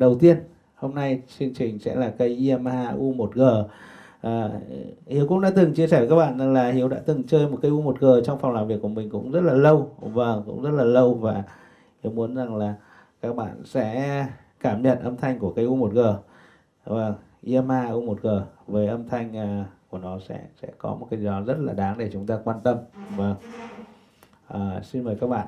đầu tiên hôm nay chương trình sẽ là cây Yamaha U1G. Hiếu cũng đã từng chia sẻ với các bạn rằng là Hiếu đã từng chơi một cây U1G trong phòng làm việc của mình cũng rất là lâu, cũng rất là lâu, và Hiếu muốn rằng là các bạn sẽ cảm nhận âm thanh của cây U1G. Yamaha U1G với âm thanh của nó sẽ có một cái gì đó rất là đáng để chúng ta quan tâm. Xin mời các bạn.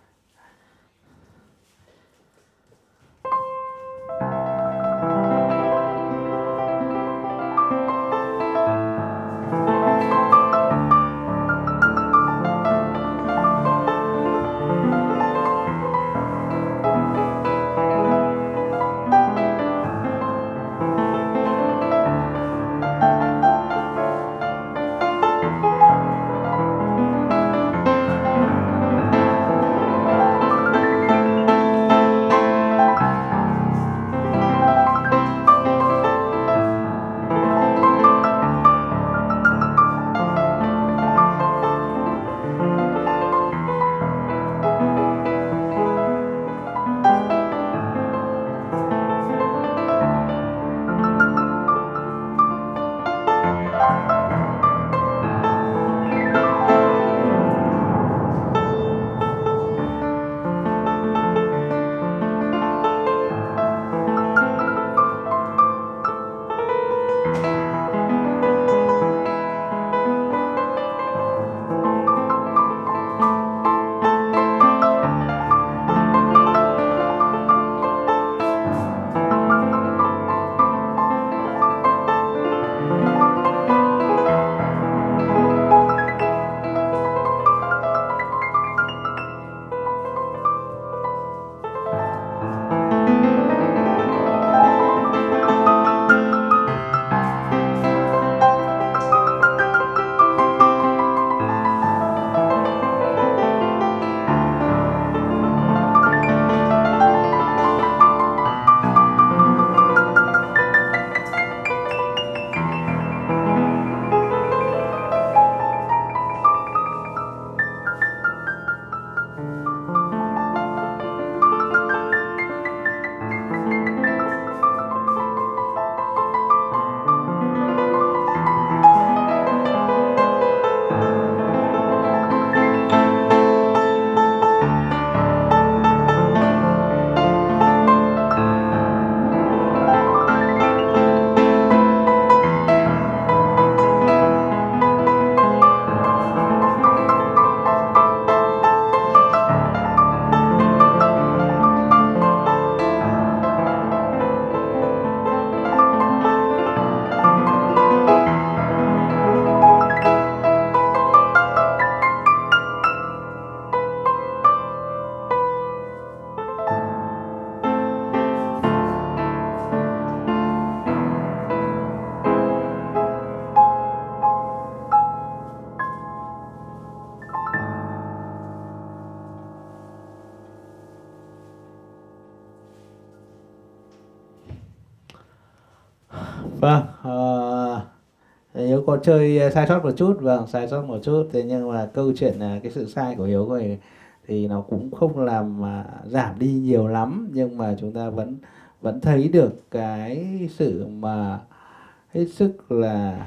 Hiếu có chơi sai sót một chút, sai sót một chút, thế nhưng mà câu chuyện là cái sự sai của Hiếu thì nó cũng không làm giảm đi nhiều lắm, nhưng mà chúng ta vẫn thấy được cái sự mà hết sức là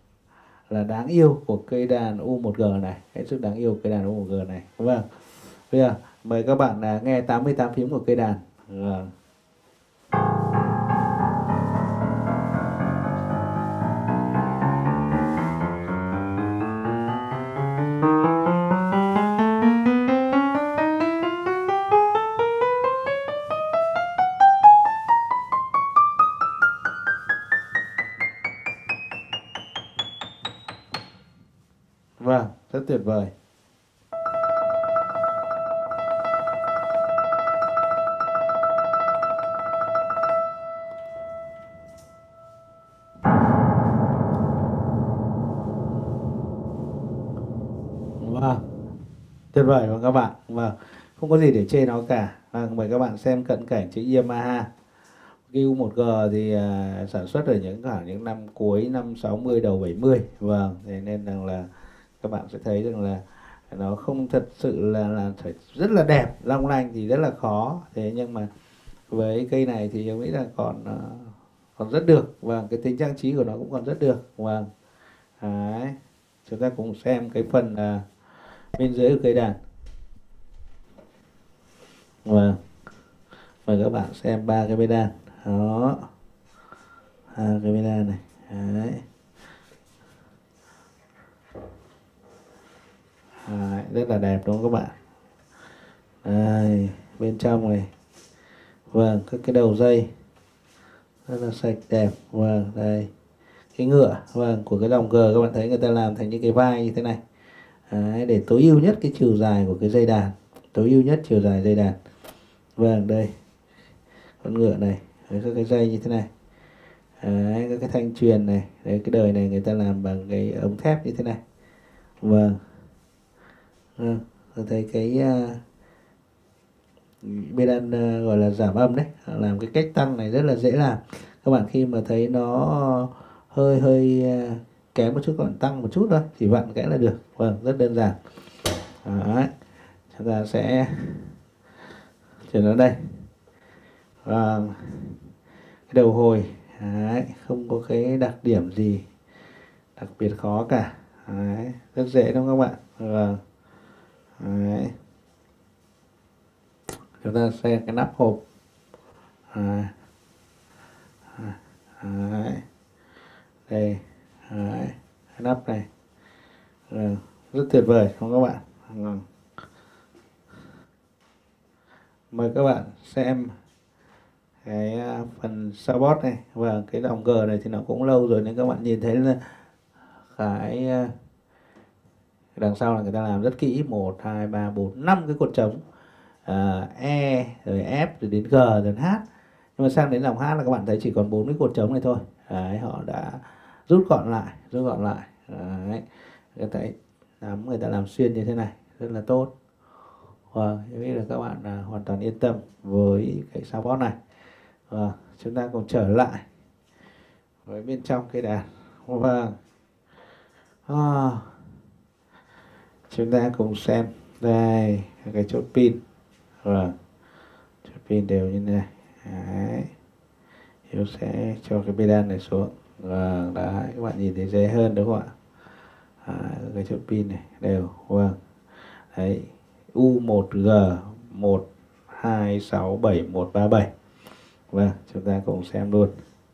đáng yêu của cây đàn U1G này, hết sức đáng yêu cây đàn U1G này. Bây giờ mời các bạn nghe 88 phím của cây đàn. Rất tuyệt vời. Tuyệt vời các bạn. Không có gì để chê nó cả. Mời các bạn xem cận cảnh chữ Yamaha. Cái U1G thì sản xuất ở những năm cuối năm 60 đầu 70. Thế nên rằng là các bạn sẽ thấy rằng là nó không thật sự là phải rất là đẹp, long lanh thì rất là khó. Thế nhưng mà với cây này thì Hiếu nghĩ là còn rất được. Vâng, cái tính trang trí của nó cũng còn rất được. Vâng. Đấy. Chúng ta cùng xem cái phần bên dưới của cây đàn. Vâng, mời các bạn xem ba cái bê đàn. Đó, cái bê đàn này. Đấy. Đấy, rất là đẹp đúng không các bạn? Đây, bên trong này. Vâng, các cái đầu dây rất là sạch đẹp. Vâng, đây cái ngựa, vâng, của cái dòng G các bạn thấy người ta làm thành những cái vai như thế này. Đấy, để tối ưu nhất cái chiều dài của cái dây đàn, tối ưu nhất chiều dài dây đàn. Vâng, đây con ngựa này, đấy, các cái dây như thế này. Đấy, các cái thanh truyền này, đấy, cái đời này người ta làm bằng cái ống thép như thế này. Vâng, tôi thấy cái bê đàn gọi là giảm âm đấy, làm cái cách tăng này rất là dễ làm. Các bạn khi mà thấy nó hơi hơi kém một chút, còn tăng một chút thôi, chỉ vặn cái là được. Vâng, rất đơn giản. Đấy, chúng ta sẽ chuyển đến đây. Vâng, cái đầu hồi, đấy, không có cái đặc điểm gì đặc biệt khó cả. Đấy, rất dễ đúng không các bạn? Vâng. Đấy. Chúng ta xem cái nắp hộp. Đấy. Đấy. Đây. Đấy. Cái nắp này. Rồi. Rất tuyệt vời không các bạn? Rồi. Mời các bạn xem cái phần support này. Và cái dòng G này thì nó cũng lâu rồi nên các bạn nhìn thấy là cái đằng sau là người ta làm rất kỹ, 1 2 3 4 5 cái cột trống, E rồi F rồi đến G rồi đến H. Nhưng mà sang đến dòng H là các bạn thấy chỉ còn 4 cái cột trống này thôi. Đấy, họ đã rút gọn lại. Đấy, người ta làm xuyên như thế này rất là tốt. Và nghĩ là các bạn hoàn toàn yên tâm với cái support này. Và chúng ta cùng trở lại với bên trong cây đàn. Vâng. Chúng ta cùng xem đây cái chốt pin. Vâng, chốt pin đều như này. Đấy. Hiếu sẽ cho cái pedal này xuống. Vâng, đấy, các bạn nhìn thấy dễ hơn đúng không ạ? Cái chốt pin này đều. Vâng, đấy, U1G 12671137. Vâng, chúng ta cùng xem luôn.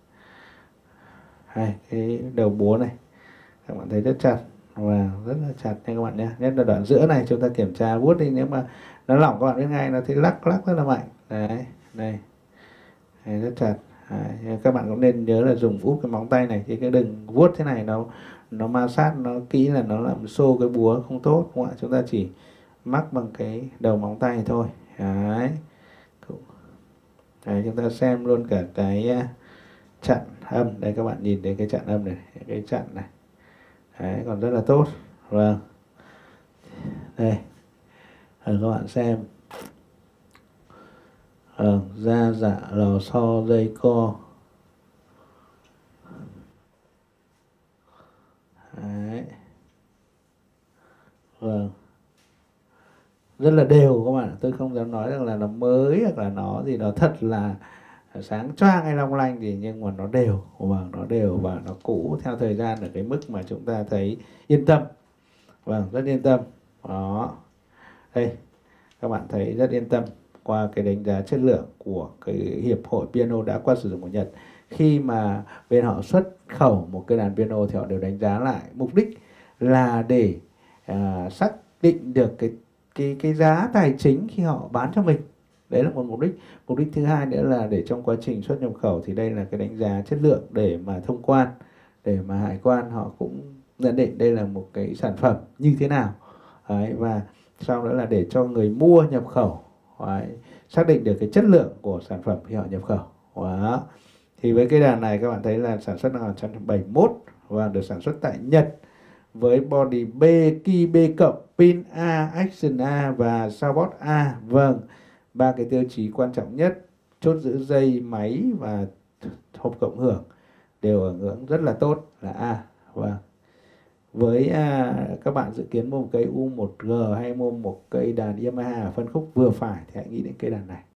Hai cái đầu búa này các bạn thấy rất chặt. Và rất là chặt nha các bạn nhé. Nhất là đoạn giữa này chúng ta kiểm tra vuốt đi, nếu mà nó lỏng các bạn biết ngay, nó thì lắc rất là mạnh. Đấy, đây, đây rất chặt. Đấy, các bạn cũng nên nhớ là dùng úp cái móng tay này, chứ cái đừng vuốt thế này nó ma sát nó kỹ là nó làm xô cái búa không tốt, đúng không ạ? Chúng ta chỉ mắc bằng cái đầu móng tay thôi. Đấy. Đấy, chúng ta xem luôn cả cái chặn âm đây, các bạn nhìn thấy cái chặn âm này, cái chặn này. Đấy, còn rất là tốt. Vâng, đây các bạn xem. Da dạ lò xo dây co. Đấy. Vâng, rất là đều các bạn. Tôi không dám nói rằng là nó mới hoặc là nó gì đó thật là sáng choang hay long lanh gì, nhưng mà nó đều. Vâng, nó đều và nó cũ theo thời gian ở cái mức mà chúng ta thấy yên tâm. Vâng, rất yên tâm. Đó, đây các bạn thấy rất yên tâm qua cái đánh giá chất lượng của cái hiệp hội piano đã qua sử dụng của Nhật. Khi mà bên họ xuất khẩu một cái đàn piano thì họ đều đánh giá lại, mục đích là để xác định được cái giá tài chính khi họ bán cho mình. Đấy là một mục đích. Mục đích thứ hai nữa là để trong quá trình xuất nhập khẩu thì đây là cái đánh giá chất lượng để mà thông quan, để mà hải quan họ cũng nhận định đây là một cái sản phẩm như thế nào. Đấy, và sau đó là để cho người mua nhập khẩu xác định được cái chất lượng của sản phẩm khi họ nhập khẩu. Đó. Thì với cái đàn này các bạn thấy là sản xuất năm 1971 và được sản xuất tại Nhật với body B, key B cộng, pin A, action A và support A. Vâng, ba cái tiêu chí quan trọng nhất, chốt giữ dây, máy và hộp cộng hưởng đều ở ngưỡng rất là tốt là A. Vâng. Với các bạn dự kiến mua một cây U1G hay mua một cây đàn Yamaha ở phân khúc vừa phải thì hãy nghĩ đến cây đàn này.